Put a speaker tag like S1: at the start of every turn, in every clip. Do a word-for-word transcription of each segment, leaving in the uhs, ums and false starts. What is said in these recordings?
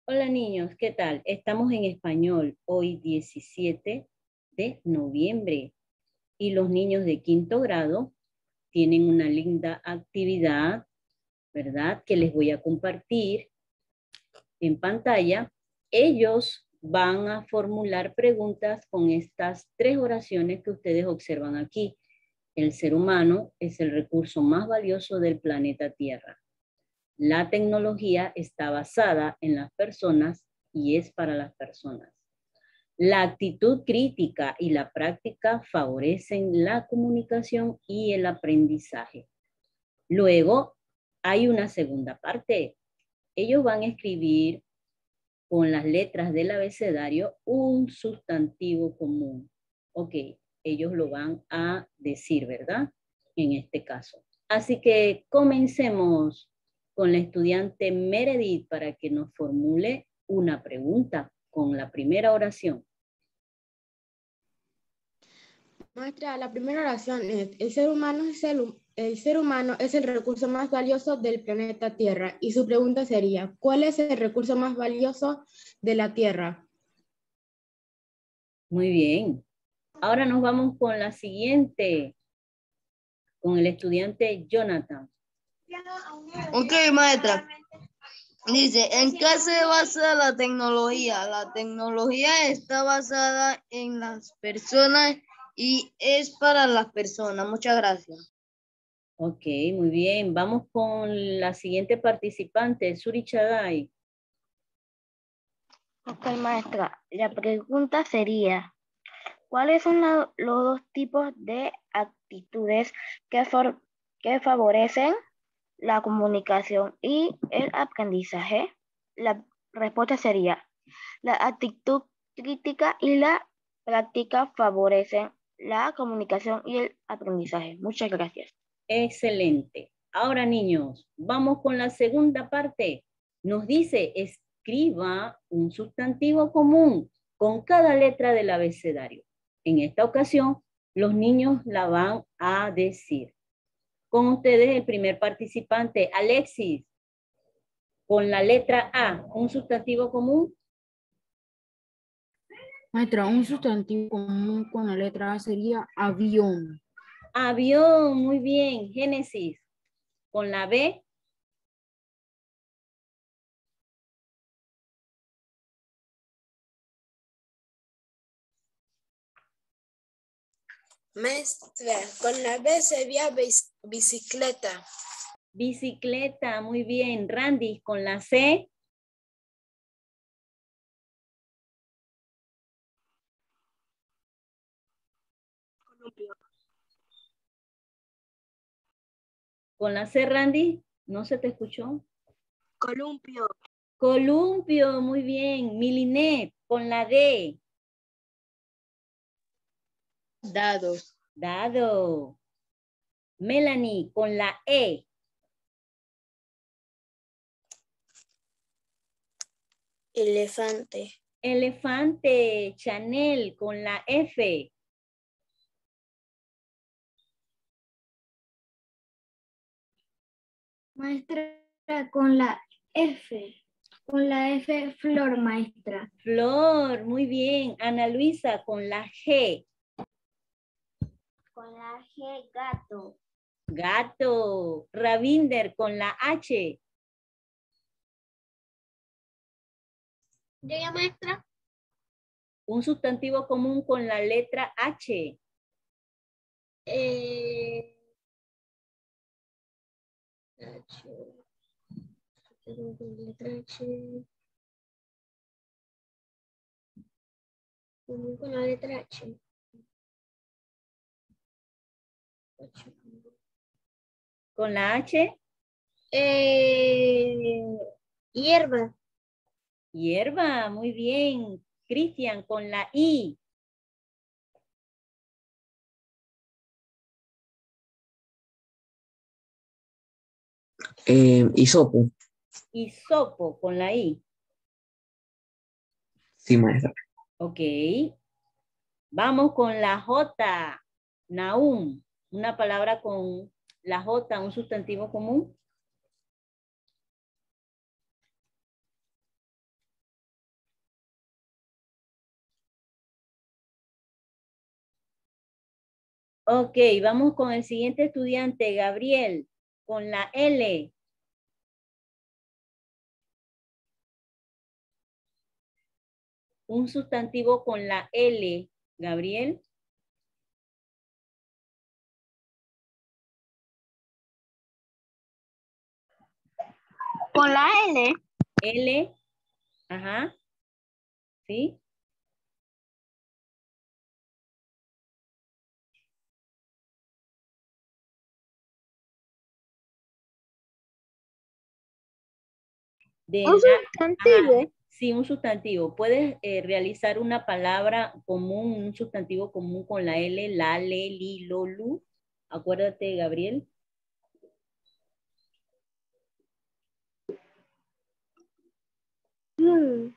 S1: Hola niños, ¿qué tal? Estamos en español hoy diecisiete de noviembre y los niños de quinto grado tienen una linda actividad, ¿verdad? Que les voy a compartir en pantalla. Ellos van a formular preguntas con estas tres oraciones que ustedes observan aquí. El ser humano es el recurso más valioso del planeta Tierra. La tecnología está basada en las personas y es para las personas. La actitud crítica y la práctica favorecen la comunicación y el aprendizaje. Luego, hay una segunda parte. Ellos van a escribir con las letras del abecedario un sustantivo común. Ok, ellos lo van a decir, ¿verdad? En este caso. Así que comencemos con la estudiante Meredith para que nos formule una pregunta con la primera oración.
S2: Maestra, la primera oración es, el ser humano es el, el ser humano es el recurso más valioso del planeta Tierra. Y su pregunta sería, ¿cuál es el recurso más valioso de la Tierra?
S1: Muy bien. Ahora nos vamos con la siguiente, con el estudiante Jonathan.
S3: Ok, maestra. Dice, ¿en qué se basa la tecnología? La tecnología está basada en las personas y es para las personas. Muchas gracias.
S1: Ok, muy bien. Vamos con la siguiente participante, Suri Chaday.
S4: Ok, maestra. La pregunta sería, ¿cuáles son la, los dos tipos de actitudes que, for, que favorecen la comunicación y el aprendizaje? La respuesta sería, la actitud crítica y la práctica favorecen la comunicación y el aprendizaje. Muchas gracias.
S1: Excelente. Ahora, niños, vamos con la segunda parte. Nos dice, escriba un sustantivo común con cada letra del abecedario. En esta ocasión, los niños la van a decir. Con ustedes el primer participante, Alexis, con la letra A, un sustantivo común.
S5: Maestra, un sustantivo común con la letra A sería avión.
S1: Avión, muy bien. Génesis, con la B.
S6: Maestra, con la B sería bicicleta.
S1: Bicicleta, muy bien. Randy, con la C.
S6: Columpio.
S1: Con la C, Randy, ¿no se te escuchó?
S6: Columpio.
S1: Columpio, muy bien. Milinet, con la D.
S3: Dado.
S1: Dado. Melanie, con la E.
S6: Elefante.
S1: Elefante. Chanel, con la F.
S7: Maestra, con la F. Con la F, flor, maestra.
S1: Flor, muy bien. Ana Luisa, con la G.
S7: Con la G, gato.
S1: Gato. Ravinder, con la H.
S7: ¿Yo ya, maestra?
S1: Un sustantivo común con la letra H.
S7: Eh... H. Letra H. Con la letra H.
S1: Con la H.
S7: Eh... Hierba.
S1: Hierba, muy bien. Cristian, con la I.
S8: Eh, hisopo.
S1: Hisopo, con la I.
S8: Sí, maestra.
S1: Ok. Vamos con la J. Naum. Una palabra con la J, un sustantivo común. Ok, vamos con el siguiente estudiante, Gabriel, con la L. Un sustantivo con la L, Gabriel.
S4: Con la L.
S1: L, ajá, ¿sí? De
S4: Un
S1: la-
S4: sustantivo.
S1: ajá, sí, un sustantivo. Puedes eh, realizar una palabra común, un sustantivo común con la L, la, le, li, lo, lu. Acuérdate, Gabriel.
S4: Mm.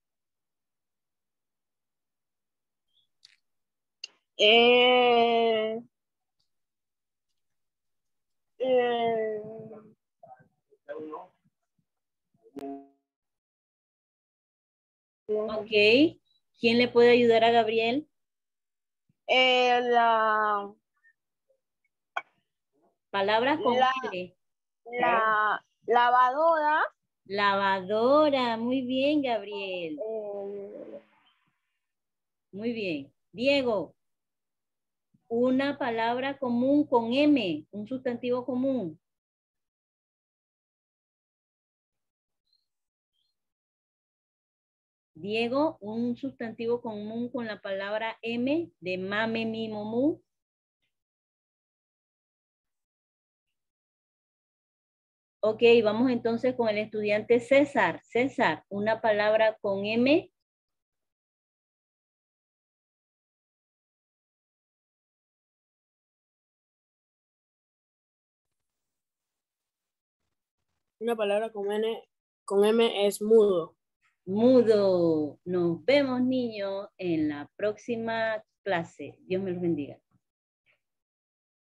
S4: Eh, eh,
S1: Ok. ¿Quién le puede ayudar a Gabriel?
S4: eh, la,
S1: Palabras con
S4: la,
S1: L.
S4: la lavadora.
S1: Lavadora. Muy bien, Gabriel.
S4: eh,
S1: Muy bien. Diego, una palabra común con M, un sustantivo común. Diego, un sustantivo común con la palabra M de mame, mi, mu. Ok, vamos entonces con el estudiante César. César, una palabra con M.
S6: Una palabra con N, con M es mudo.
S1: Mudo. Nos vemos, niños, en la próxima clase. Dios me los bendiga.